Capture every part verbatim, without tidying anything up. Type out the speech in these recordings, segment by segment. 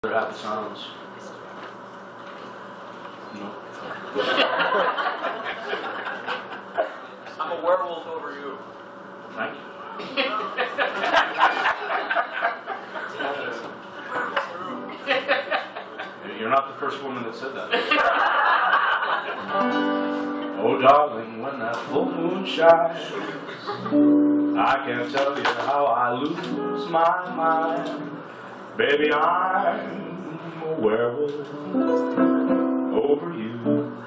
Happy sounds. No. I'm a werewolf over you. Thank you. You're not the first woman that said that. Oh, darling, when that full moon shines, I can't tell you how I lose my mind. Baby, I'm a werewolf over you.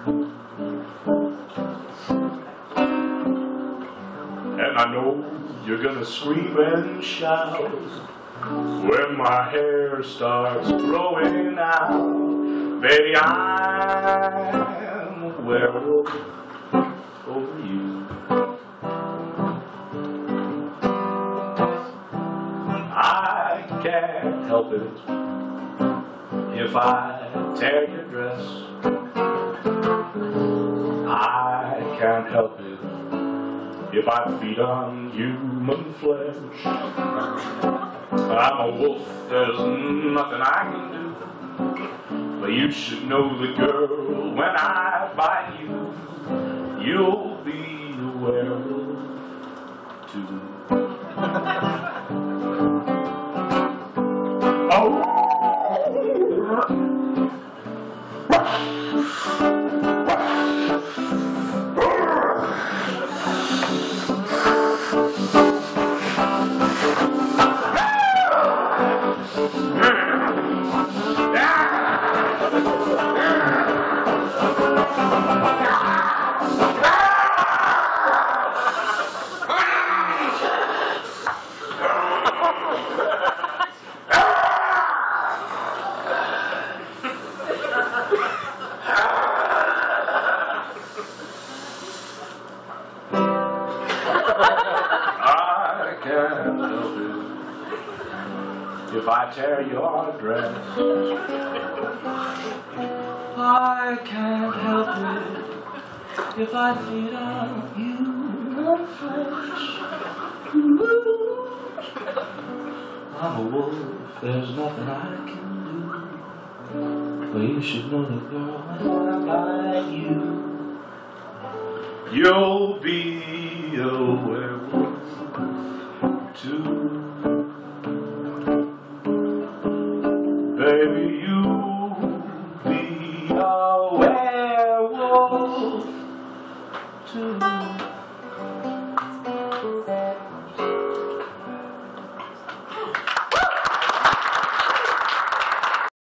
And I know you're gonna scream and shout when my hair starts growing out. Baby, I'm a werewolf over you. I can't help it if I tear your dress. I can't help it if I feed on human flesh. I'm a wolf, there's nothing I can do. But you should know the girl, when I bite you, you'll be a werewolf too. Oh. If I tear your dress, I can't help it if I feed on human flesh. I'm a wolf, there's nothing I can do. But you should know that, girl, when I bite you, you'll be a werewolf too. Baby, you